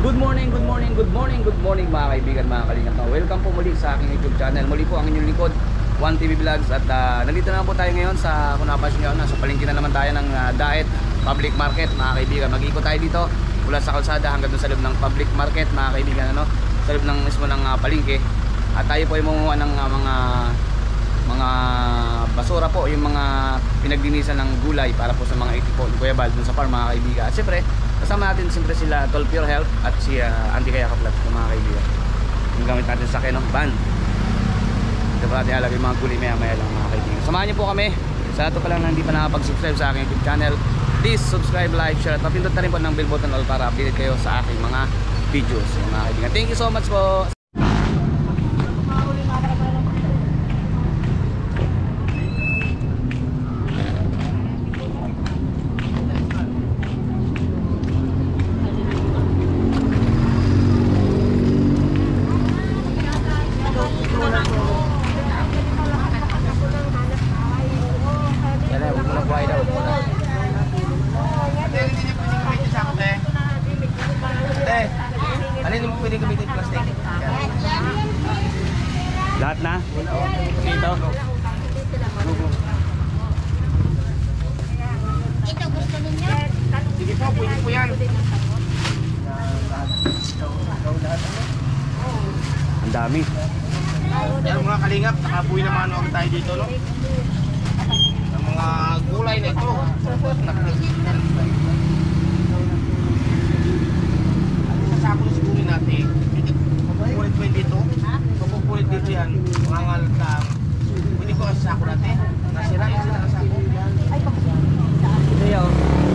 Good morning, good morning, good morning, good morning mga kaibigan, mga kalingap. Welcome po muli sa aking YouTube channel. Muli po ang inyong lingkod, One TV Vlogs. At nandito na po tayo ngayon sa, kung napansin nyo, nasa palengke na naman tayo ng Daet Public Market mga kaibigan. Mag-ikot tayo dito mula sa kalsada hanggang sa loob ng Public Market mga kaibigan, ano? Sa loob ng mismo ng palengke. At tayo po ay manguha ng mga basura po, yung mga pinagdinisan ng gulay para po sa mga itipon Kuya Bal dun sa farm mga kaibigan. At siyempre kasama natin siyempre sila Tol Pure Health at si Andy Kaya Kaplat mga kaibigan. Yung gamit natin sa akin, no? Van. Ito pa natin alagay mga gulay maya lang mga kaibigan. Samahan niyo po kami. Sa lahat pa lang na hindi pa nakapag-subscribe sa aking YouTube channel, please subscribe, like, share at mapindot na rin po ng bell button all para update kayo sa aking mga videos mga kaibigan. Thank you so much po. Lahat na? Dito? Ito gusto ninyo? Sige po, pwede po yan. Ang dami. Yan mga kalingap, nakabuhi naman ako tayo dito, no? Ang mga gulay na ito. Sasako na sigurin natin. Pupulit po dito. Pupulit dito yan. Mga ngalatang. Pwede ko sasako natin. Nasira yung sila kasako. Ito yun.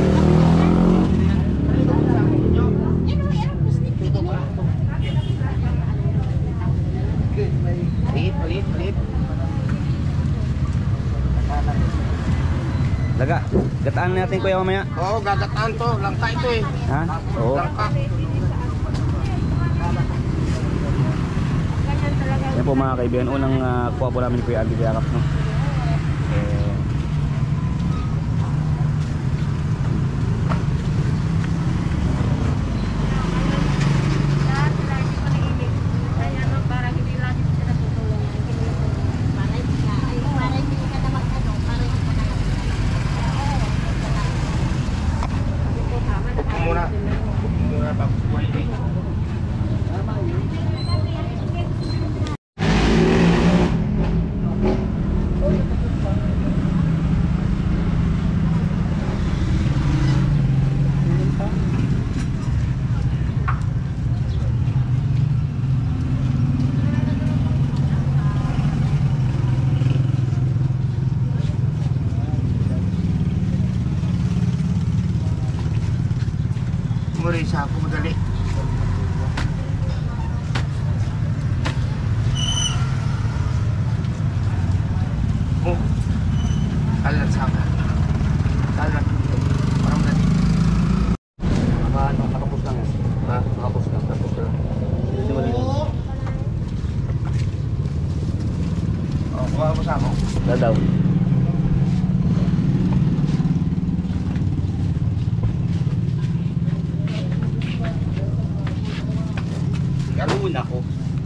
Palit. Laga. Gataan natin kuya mamaya. Oo, gagataan to. Langka ito eh. Ha? Oo. Langka. Yan po mga kaibigan. Unang kuha po namin kuya Andy Kaya Kaplat, no? Muna bago buhay eh. Murisa ako madali. Oh, kalat sa akin. Kalat. Parang dali. Nakapos lang yan. Ha? Nakapos lang. Tapos lang. Hindi mo dito. Oh, kuha mo sa ako. Dadaw. Uy, nako.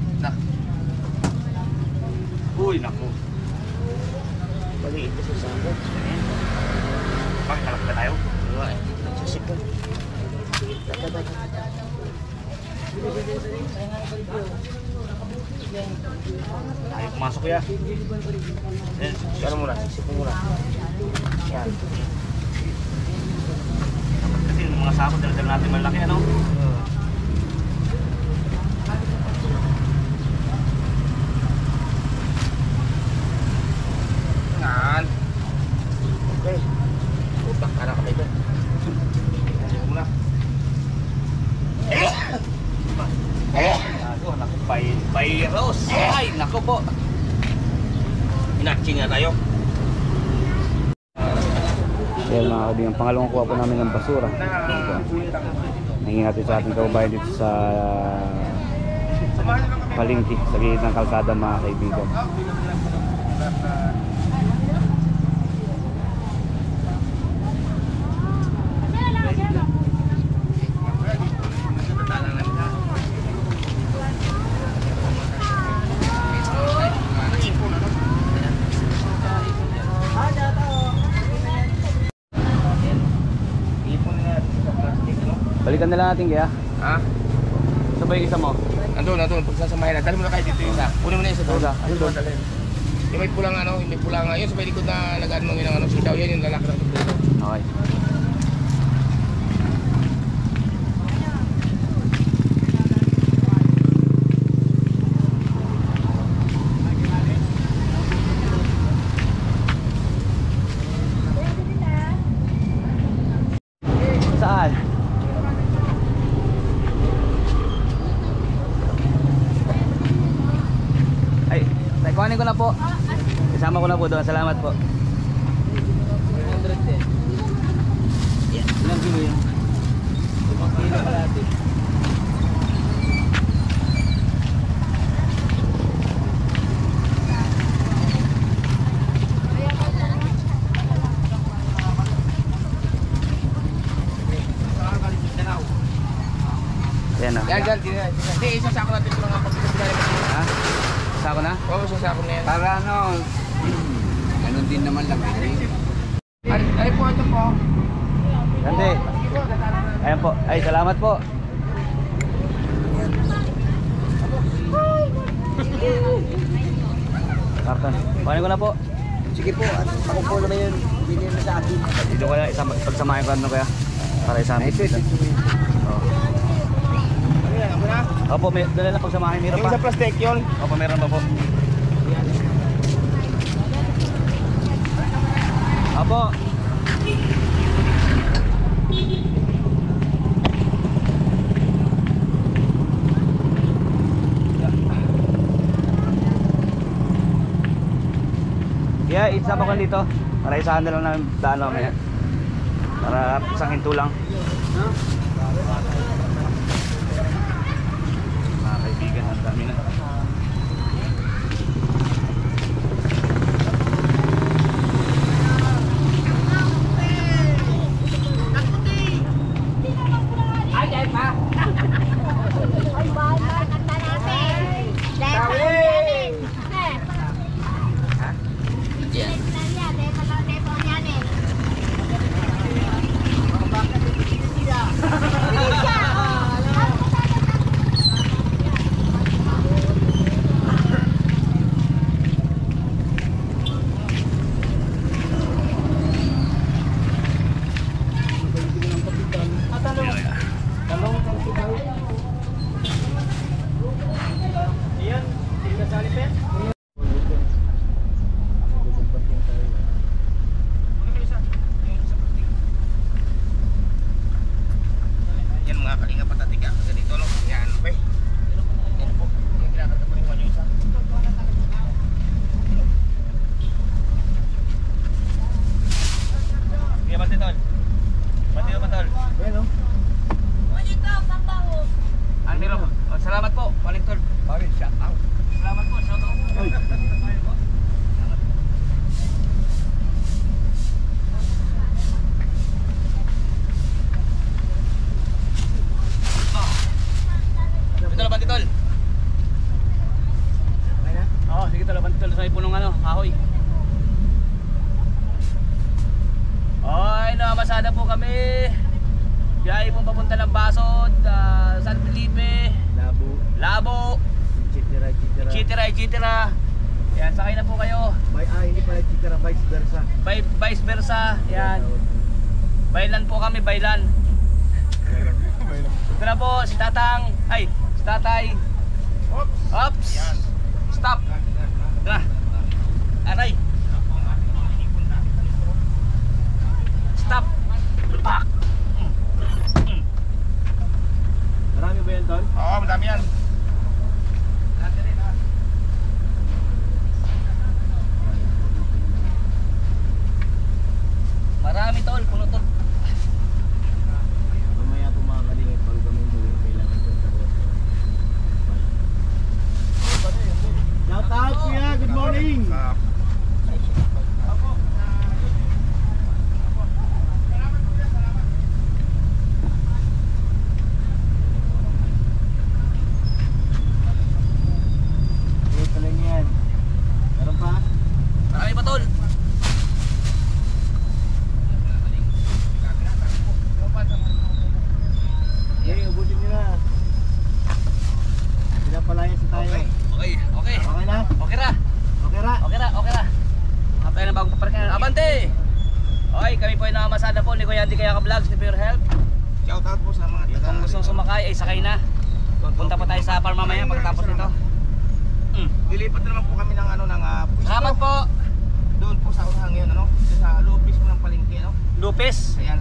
Uy, nako. Maliit kasi sa ako. Bakit halap ka tayo? Wala eh. Nagsasip ko. Ayaw pumasok ya. Yan, ano muna? Sisip mo muna. Yan. Kasi yung mga sakot, dala-dala natin malaki, ano? Yan. Okay. Utak ka na kami ito. Sisip muna. Ako, naku, virus. Ay, naku po. Inatching na tayo. Ayan mga kaibigan, pangalawang kuha po namin ng basura. Nangingin natin sa ating kababayan dito sa palengke, sa gilid ng kalsada mga kaibigan. Balikan na lang natin kaya. Ha? Sabay yung isa mo. Nandun. Pagsasamahin na. Dali mo na kayo dito yung isa. Kunin mo na yung isa doon. Isa. Ano doon? Yung may pulang ano, yung may pulang yun sa may likod na lagaan mo ng ano, sitaw yan yung lalaki ng dito. Okay. Saan? Ay, kuhanin ko na po. Isama ko na po doon. Salamat po. 100 din. Yeah. Ilang kilo yun? 5 kilo kalahati. Yan na. Yan, hindi, isang sako natin ito mga pagkakabila. Ha? Sako na? Oo, isang sako na yan. Para ano, ganun din naman lang. Ay po, ito po. Gandi. Ayan po. Ay, salamat po. Karton. Kuhanin ko na po. Sige po, at ako po naman yun, bilhin na sa akin. Dito ko na pagsamahin ko ano kaya. Para isama. Ito. Oh. Ano yan, ako na? Opo, may dala na pagsamahin. Meron Yung pa. sa plastic yun. Opo, meron pa po. Opo. Yeah, isama ko dito. Para isahan na lang namin daan mamaya. Para isang hinto lang. Mga kaibigan, ang dami na. Yan mga kalinga patatiga. Ganito no. Yan, okay. Yan po. Yung kinakatapunin yung isa. Kaya bati tol. Bati naman tol. Ayan o. Almiro, salamat po. Paling tol. Pare, shout out. Salamat po. Shout out. Ito laban tol. Ayan na. Oo, sige tol, laban tol sa may punong ano, kahoy. Ay, namasada po kami. Biyahe po papunta ng Basod, San Felipe, Labo, Chitira. Yan, sakay na po kayo. Hindi pala chitara, vice versa. Vice versa. Yan. Bailan po kami, bailan. Ito na po, si Tatang. Ay, si Tatay. Oops. Stop. Ito na. Aray. Stop. Pak. Marami ba yan, Tol? Oo, madami yan. Marami tol, puno tol. Mamaya po mga kalingit, pag kami umuwi, kailangan po sa shout out, kuya! Good morning! Ante! Okay, kami po ay nakamasada po ni Kuya Andy Kaya Ka Vlogs ni Pure Health. Shout out po sa mga Kung gustong sumakay ay sakay na. Punta po tayo sa farm mamaya pagkatapos nito. Lilipat na naman po kami ng pwesto. Salamat po! Doon po sa unahan ngayon, sa loob mismo ng palengke, Lupis! Ayan.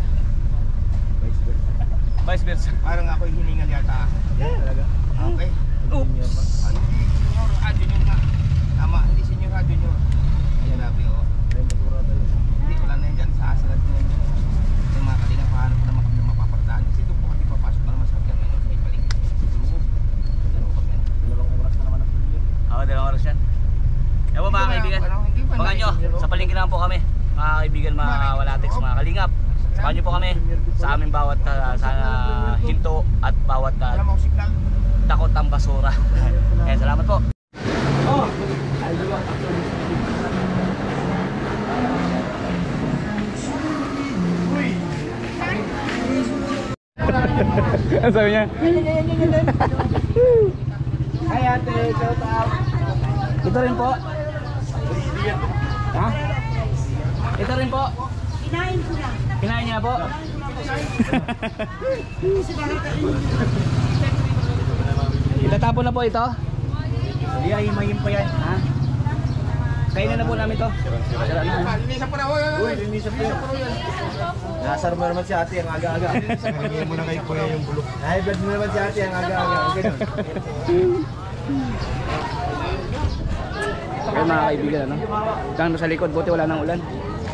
Vice versa. Parang ako'y hiningal yata. Talaga? Okay. Oops! Ano, junior, junior nga. Tama, hindi senior junior. Ayan, labi, oh. Hindi, wala na yan dyan. Sa asalat na yan. Yung mga kalina, paano po naman kami mapapartaan. Kasi ito po kami papasok na naman sa kanya ngayon. Sa palengke. Dalawang kami. Dalawang oras na naman ang tuloy. Oo, 2 oras yan. Ewan mga kaibigan. Abangan nyo, sa palengke naman po kami. Mga kaibigan, mga walatics, mga kalingap. Samahan nyo po kami sa aming bawat sa hinto at bawat Wala mo signal. takot ang basura. Kaya salamat po. Ano sabi niya? Hi ate, shout out. Ito rin po. Ha? Ito rin po. Kinain ko na. Kinain niya po. Itatapon na po ito. Hindi ay himayin pa yan. Ha? Kainin na po namin to. Sira na. Linisan po na. Uy, linisan po yan. Nasar mo naman si ate ang aga-aga. Pagiging mo na kay kuya yung bulok. Ay, blood mo naman si ate ang aga-aga. Ganun. Okay mga kaibigan, ano? Diyan sa likod, buti wala nang ulan.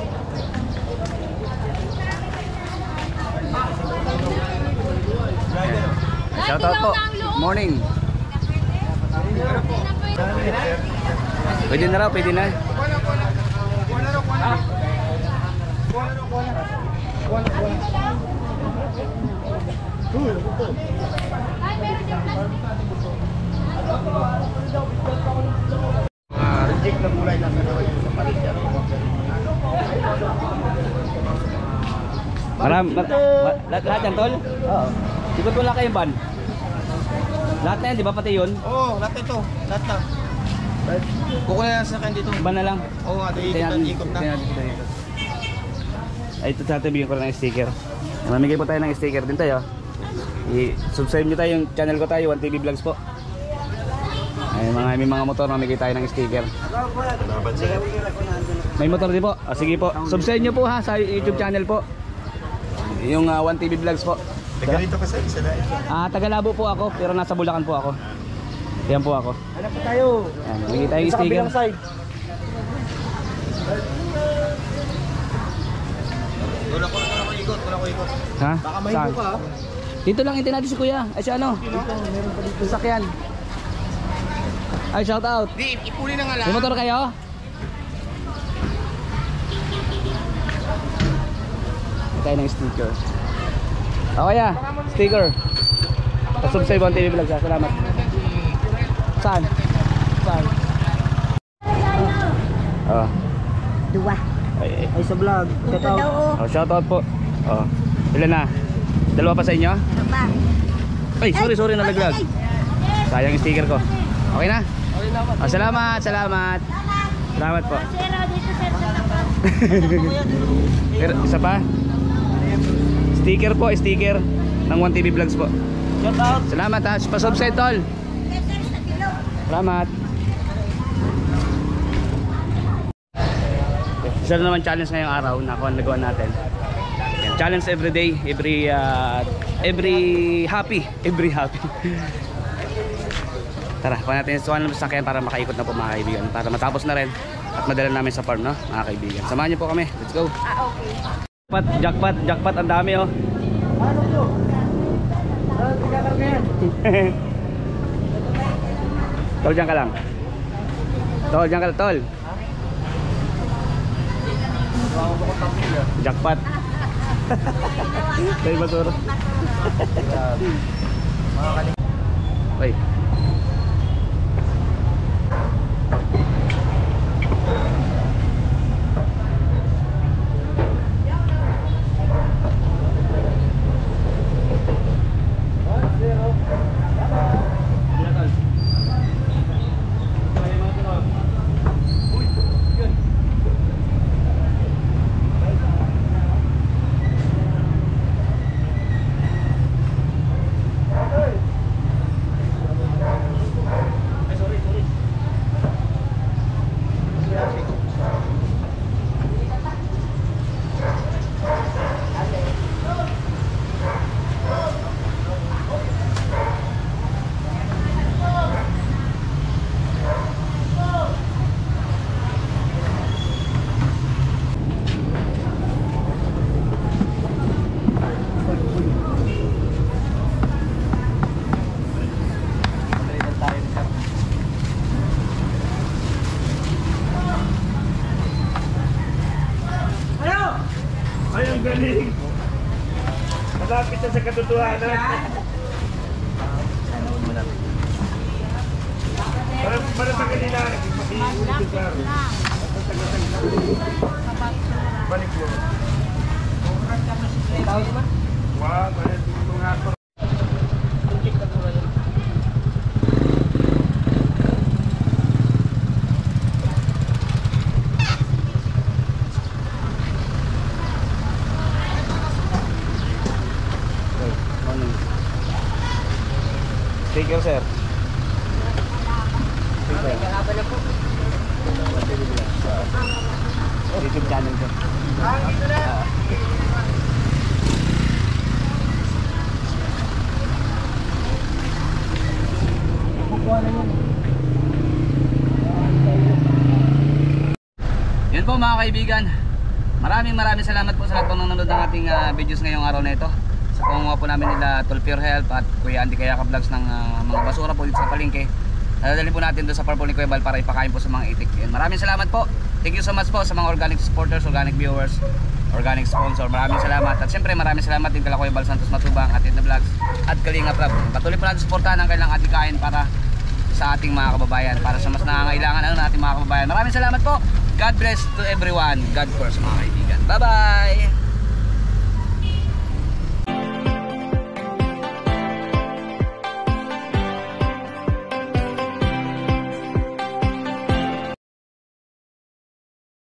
Shout out po. Morning. Pwede na raw, pwede na. Reject na gulay lang sa paligyan. Lahat yan, tol? Oo. Ikot wala kayong van? Lahat na yan, di ba pati yun? Oo, lahat ito. Lahat na. Kukuha na sa akin dito. Van na lang. Oo, ikot na. Ay, ito sa bigyan ko lang ng sticker. Mamigay po tayo ng sticker din tayo. I-subscribe nyo tayo yung channel ko tayo, 1TV Vlogs po. Ay, may mga motor, mamigay tayo ng sticker. May motor din po. Sige po. Subscribe nyo po ha sa YouTube channel po. Yung 1TV Vlogs po. Taga rito kasi isa na. Tagalabo po ako, pero nasa Bulacan po ako. Yan po ako. Hanap po tayo. Yan, mamigay tayo ng Sa sticker. kabilang side. Wala ko ikot. Ha? Baka may Saan? ka ha. Dito lang hintin natin si kuya. Ay si ano? Meron pa dito. Sasakyan. Ay, shout out. Di, ipuli na nga lang. May motor kayo? Tayo ng sticker. Okay ah, sticker. Subscribe on TV Vlogs. Salamat. Saan? Oh. Dua. Ay. Ay sa vlog. Ito daw oh. Oh, shout out po. Oh. Ilan na? Dalawa pa sa inyo? Ano ba? Ay, sorry nalaglag. Sayang yung sticker ko. Okay na? Oh, salamat. Salamat po. Zero dito sa tapat. Pero isa pa? Sticker po, sticker ng 1TV Vlogs po. Shout out. Salamat ha. Pa-subscribe tol. Sa kilo. Salamat. Isa na naman challenge ngayong araw na nagawa natin. Yan, challenge every day, every happy. Tara, kuha natin yung suwan ng sasakyan para makaikot na po mga kaibigan. Para matapos na rin at madala namin sa farm, no? Mga kaibigan. Samahan niyo po kami. Let's go. Okay. Jackpot. Ang dami oh. Ano to? Tigalar ka yan. Tol, dyan ka lang. Tol. Jackpot. Tayo basura. Wait. siya sa katotohanan. Para sa kanila, nagpapahihuli ka. Balik mo. Wow, balik mo nga ito. Sticker, sir. YouTube channel ko. Yun po mga kaibigan. Maraming salamat po sa lahat po ng nanonood ng ating videos ngayong araw na ito. Sa pangunguha po namin nila Tulpure Health at Kuya Andy Kayaka Vlogs ng mga basura po dito sa palengke. Dadalhin po natin doon sa Purple ni Kuya Bal para ipakain po sa mga itik. Yan. Maraming salamat po. Thank you so much po sa mga organic supporters, organic viewers, organic sponsor. Maraming salamat. At syempre maraming salamat din kala Kuya Bal Santos Matubang at Edna Vlogs at Kalinga Prab. Patuloy po natin suportahan ang kailang atikain para sa ating mga kababayan, para sa mas nangangailangan ng ating mga kababayan. Maraming salamat po. God bless to everyone. God first mga kaibigan. Bye bye.